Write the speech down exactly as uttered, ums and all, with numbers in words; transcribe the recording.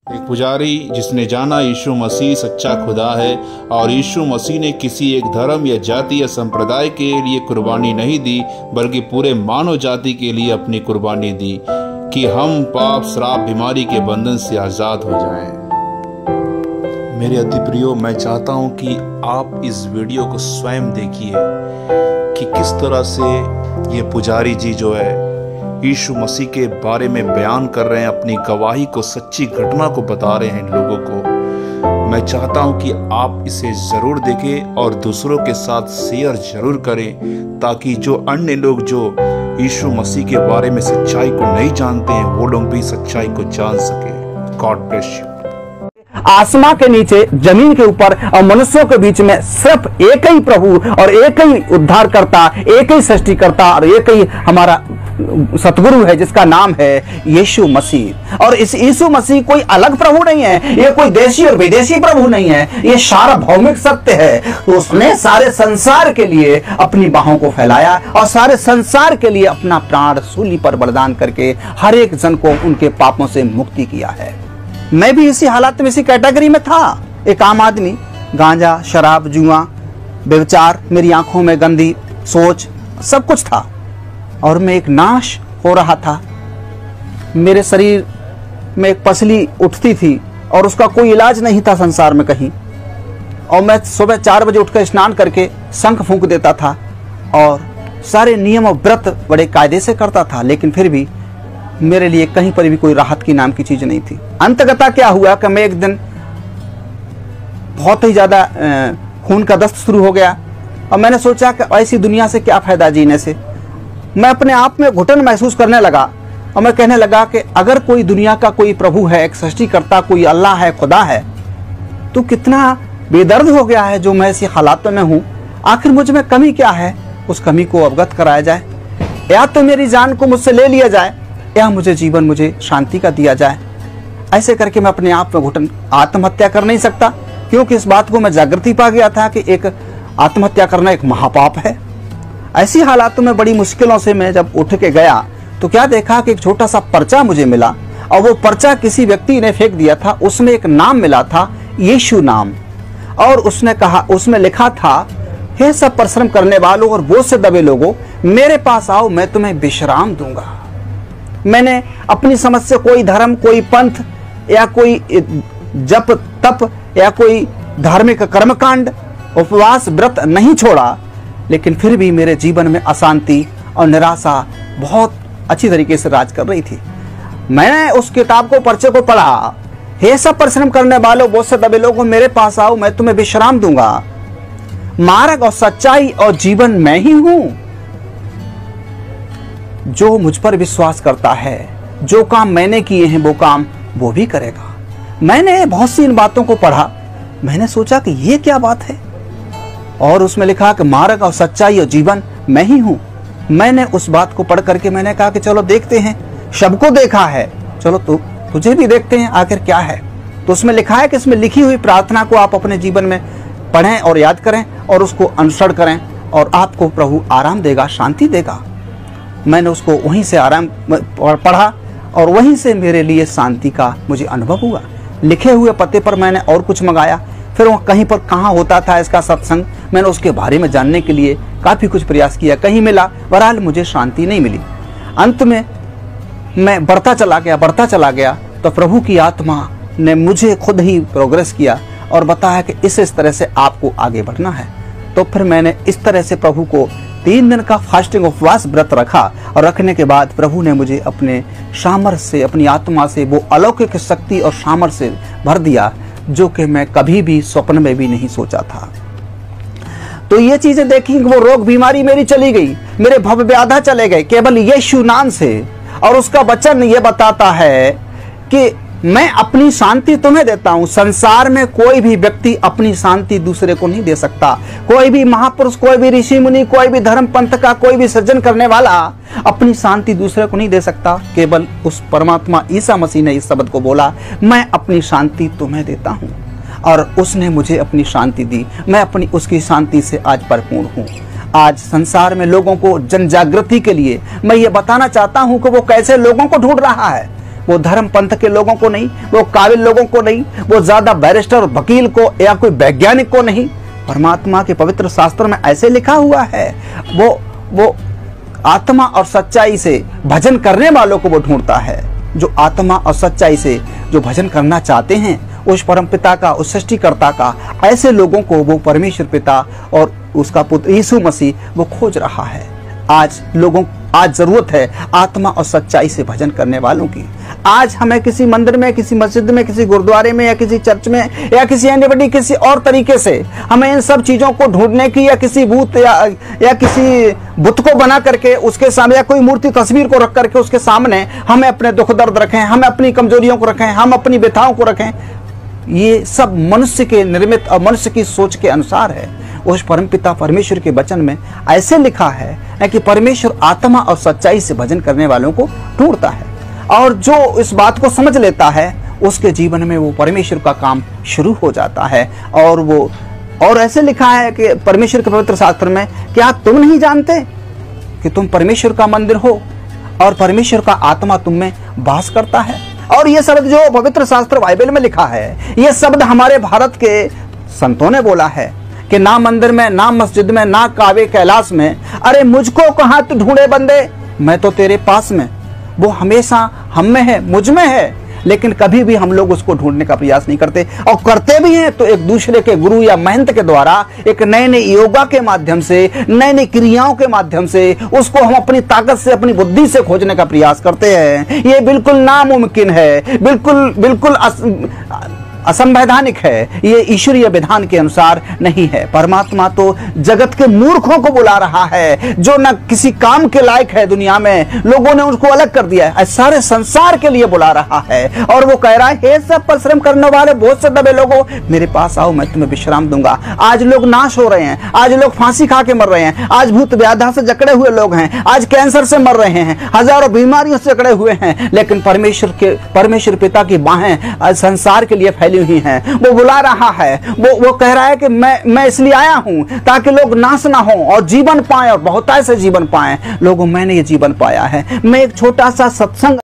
एक पुजारी जिसने जाना यीशु मसीह सच्चा खुदा है और यीशु मसीह ने किसी एक धर्म या जाति या संप्रदाय के लिए कुर्बानी नहीं दी बल्कि पूरे मानव जाति के लिए अपनी कुर्बानी दी कि हम पाप श्राप बीमारी के बंधन से आज़ाद हो जाएं। मेरे अति प्रियो, मैं चाहता हूं कि आप इस वीडियो को स्वयं देखिए कि किस तरह से ये पुजारी जी जो है यीशु मसीह के बारे में बयान कर रहे हैं, अपनी गवाही को, सच्ची घटना को बता रहे हैं लोगों को। मैं चाहता हूं कि आप इसे ज़रूर देखें और दूसरों के साथ शेयर ज़रूर करें ताकि जो अन्य लोग जो यीशु मसीह के बारे में सच्चाई को नहीं जानते हैं वो लोग भी सच्चाई को जान सके। God bless you. आसमां के नीचे, जमीन के ऊपर और मनुष्यों के बीच में सिर्फ एक ही प्रभु और एक ही उद्धारकर्ता, एक ही सृष्टिकर्ता और एक ही हमारा सतगुरु है जिसका नाम है यीशु मसीह। और इस यीशु मसीह कोई अलग प्रभु नहीं है, ये कोई देशी और विदेशी प्रभु नहीं है, ये सार्वभौमिक सत्य है। तो उसने सारे संसार के लिए अपनी बाहों को फैलाया और सारे संसार के लिए अपना प्राण सूली पर बलिदान करके हर एक जन को उनके पापों से मुक्ति किया है। मैं भी इसी हालात में, इसी कैटेगरी में था, एक आम आदमी। गांजा, शराब, जुआ, व्यभिचार, मेरी आंखों में गंदी सोच, सब कुछ था और मैं एक नाश हो रहा था। मेरे शरीर में एक पसली उठती थी और उसका कोई इलाज नहीं था संसार में कहीं। और मैं सुबह चार बजे उठकर स्नान करके शंख फूंक देता था और सारे नियम और व्रत बड़े कायदे से करता था, लेकिन फिर भी मेरे लिए कहीं पर भी कोई राहत की नाम की चीज नहीं थी। अंततः क्या हुआ कि मैं एक दिन बहुत ही ज्यादा खून का दस्त शुरू हो गया और मैंने सोचा कि ऐसी दुनिया से क्या फायदा जीने से। मैं अपने आप में घुटन महसूस करने लगा और मैं कहने लगा कि अगर कोई दुनिया का कोई प्रभु है, एक सृष्टिकर्ता, कोई अल्लाह है, खुदा है, तो कितना बेदर्द हो गया है जो मैं ऐसी हालातों में हूँ। आखिर मुझ में कमी क्या है, उस कमी को अवगत कराया जाए, या तो मेरी जान को मुझसे ले लिया जाए या मुझे जीवन, मुझे शांति का दिया जाए। ऐसे करके मैं अपने आप में घुटन, आत्महत्या कर नहीं सकता, क्योंकि इस बात को मैं जागृति पा गया था कि एक आत्महत्या करना एक महापाप है। ऐसी हालातों में बड़ी मुश्किलों से मैं जब उठ के गया तो क्या देखा कि एक छोटा सा पर्चा मुझे मिला और वो पर्चा किसी व्यक्ति ने फेंक दिया था। उसमें एक नाम मिला था, यीशु नाम, और उसने कहा, उसमें लिखा था, हे सब परिश्रम करने वालों और बोझ से दबे लोगों, मेरे पास आओ, मैं तुम्हें विश्राम दूंगा। मैंने अपनी समझ से कोई धर्म, कोई पंथ या कोई जप तप या कोई धार्मिक कर्मकांड, उपवास, व्रत नहीं छोड़ा, लेकिन फिर भी मेरे जीवन में अशांति और निराशा बहुत अच्छी तरीके से राज कर रही थी। मैंने उस किताब को, पर्चे को पढ़ा, हे सब परिश्रम करने वालों, बोझ से दबे लोगों, मेरे पास आओ, मैं तुम्हें विश्राम दूंगा। मार्ग और सच्चाई और जीवन मैं ही हूं। जो मुझ पर विश्वास करता है, जो काम मैंने किए हैं वो काम वो भी करेगा। मैंने बहुत सी इन बातों को पढ़ा, मैंने सोचा कि ये क्या बात है, और उसमें लिखा कि मार्ग और सच्चाई और जीवन मैं ही हूं। मैंने उस बात को पढ़ करके मैंने कहा कि चलो देखते हैं, सबको देखा है, चलो तु, तुझे भी देखते हैं आखिर क्या है। तो उसमें लिखा है कि इसमें लिखी हुई प्रार्थना को आप अपने जीवन में पढ़ें और याद करें और उसको अनुसरण करें और आपको प्रभु आराम देगा, शांति देगा। मैंने उसको वहीं से आराम पढ़ा और वहीं से मेरे लिए शांति का मुझे अनुभव हुआ। लिखे हुए पते पर मैंने और कुछ मंगाया, फिर वह कहीं पर कहाँ होता था इसका सत्संग, मैंने उसके बारे में जानने के लिए काफ़ी कुछ प्रयास किया, कहीं मिला, बहरहाल मुझे शांति नहीं मिली। अंत में मैं बढ़ता चला गया बढ़ता चला गया तो प्रभु की आत्मा ने मुझे खुद ही प्रोग्रेस किया और बताया कि इस इस तरह से आपको आगे बढ़ना है। तो फिर मैंने इस तरह से प्रभु को तीन दिन का फास्टिंग उपवास व्रत रखा और रखने के बाद प्रभु ने मुझे अपने सामर्थ्य से, अपनी आत्मा से वो अलौकिक शक्ति और सामर्थ्य से भर दिया जो कि मैं कभी भी स्वप्न में भी नहीं सोचा था। तो ये चीजें देखी, वो रोग बीमारी मेरी चली गई, मेरे भव व्याधा चले गए केवल यीशु नाम से। और उसका वचन ये बताता है कि मैं अपनी शांति तुम्हें देता हूं। संसार में कोई भी व्यक्ति अपनी शांति दूसरे को नहीं दे सकता। कोई भी महापुरुष, कोई भी ऋषि मुनि, कोई भी धर्म पंथ का कोई भी सृजन करने वाला अपनी शांति दूसरे को नहीं दे सकता। केवल उस परमात्मा ईसा मसीह ने इस शब्द को बोला, मैं अपनी शांति तुम्हें देता हूं, और उसने मुझे अपनी शांति दी। मैं अपनी उसकी शांति से आज परिपूर्ण हूं। आज संसार में लोगों को जन जागृति के लिए मैं ये बताना चाहता हूं कि वो कैसे लोगों को ढूंढ रहा है। वो धर्म पंथ के लोगों को नहीं, वो काबिल लोगों को नहीं, वो ज्यादा बैरिस्टर वकील को या कोई वैज्ञानिक को नहीं। परमात्मा के पवित्र शास्त्र में ऐसे लिखा हुआ है, वो वो आत्मा और सच्चाई से भजन करने वालों को वो ढूंढता है। जो आत्मा और सच्चाई से जो भजन करना चाहते हैं उस परम पिता का, उस सृष्टिकर्ता का, ऐसे लोगों को वो परमेश्वर पिता और उसका पुत्र यीशु मसीह वो खोज रहा है। आज लोगों आज जरूरत है आत्मा और सच्चाई से भजन करने वालों की। आज हमें किसी मंदिर में, किसी मस्जिद में, किसी गुरुद्वारे में या किसी चर्च में या किसी अन्य बड़ी किसी और तरीके से हमें इन सब चीजों को ढूंढने की, या किसी भूत या या किसी बुत को बना करके उसके सामने, या कोई मूर्ति तस्वीर को रख करके उसके सामने हमें अपने दुख दर्द रखें, हमें अपनी कमजोरियों को रखें, हम अपनी व्यथाओं को रखें। ये सब मनुष्य के निर्मित और मनुष्य की सोच के अनुसार है। उस परमपिता परमेश्वर के वचन में ऐसे लिखा है कि परमेश्वर आत्मा और सच्चाई से भजन करने वालों को ढूंढता है, और जो इस बात को समझ लेता है उसके जीवन में वो परमेश्वर का काम शुरू हो जाता है। और वो और ऐसे लिखा है कि परमेश्वर के पवित्र शास्त्र में, क्या तुम नहीं जानते कि तुम परमेश्वर का मंदिर हो और परमेश्वर का आत्मा तुम में वास करता है। और ये शब्द जो पवित्र शास्त्र बाइबल में लिखा है, ये शब्द हमारे भारत के संतों ने बोला है कि ना मंदिर में, ना मस्जिद में, ना काबे कैलाश में, अरे मुझको कहाँ तू ढूंढे बंदे, मैं तो तेरे पास में। वो हमेशा हम में है, मुझ में है, लेकिन कभी भी हम लोग उसको ढूंढने का प्रयास नहीं करते, और करते भी हैं तो एक दूसरे के गुरु या महंत के द्वारा, एक नए नए योगा के माध्यम से, नए नई क्रियाओं के माध्यम से उसको हम अपनी ताकत से, अपनी बुद्धि से खोजने का प्रयास करते हैं। ये बिल्कुल नामुमकिन है, बिल्कुल बिल्कुल अस, असंवैधानिक है, ये ईश्वरीय विधान के अनुसार नहीं है। परमात्मा तो जगत के मूर्खों को बुला रहा है, जो न किसी काम के लायक है, दुनिया में लोगों ने उसको अलग कर दिया है, सारे संसार के लिए बुला रहा है। और वो कह रहा है, हे सब परिश्रम करने वाले बहुत से दबे लोगों, मेरे पास आओ, मैं तुम्हें विश्राम दूंगा। आज लोग नाश हो रहे हैं, आज लोग फांसी खा के मर रहे हैं, आज भूत व्याधा से जकड़े हुए लोग हैं, आज कैंसर से मर रहे हैं, हजारों बीमारियों से जकड़े हुए हैं, लेकिन परमेश्वर के परमेश्वर पिता की बाहें आज संसार के लिए फैली हुई हैं। वो बुला रहा है, वो वो कह रहा है कि मैं मैं इसलिए आया हूं ताकि लोग नाश ना हो और जीवन पाएं, और बहुतायत से जीवन पाएं। लोगों, मैंने ये जीवन पाया है। मैं एक छोटा सा सत्संग